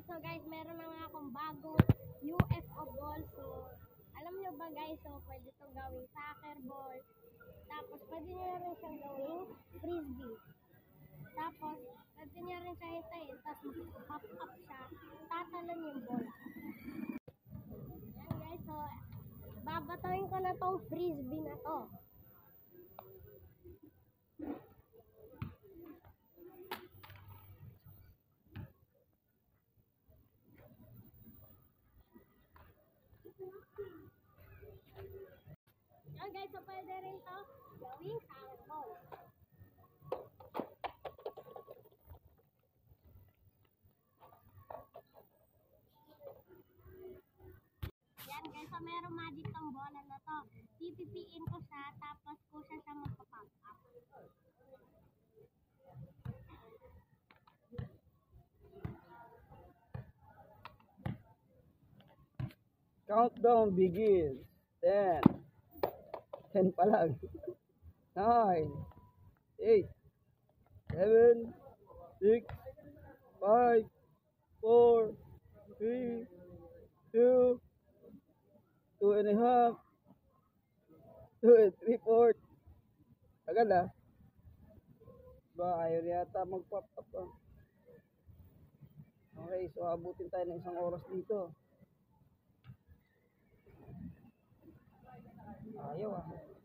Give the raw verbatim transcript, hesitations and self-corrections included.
So guys, meron na nga akong bago U F O ball. So, alam nyo ba guys, so pwede itong gawing soccer ball. Tapos pwede nyo rin siyang gawing frisbee. Tapos, pwede nyo rin siya hitayin. Tapos pop up siya. Tatalon yung bola. Yan guys, so babatoyin ko na tong frisbee na to. Yan guys, so pwede rin to gawing soccer ball. Yan guys, so meron magic tong bola na to. Pipipiin ko siya, tapos ko siya siya magpa-pop up. Countdown begins. ten. ten pa lang. nine. eight. seven. six. five. four. three. two. two and a half. two and three fourth. Agad ah. Ba, ayaw yata mag-pop up ah. Okay, so abutin tayo ng isang oras dito. Ayaw ah.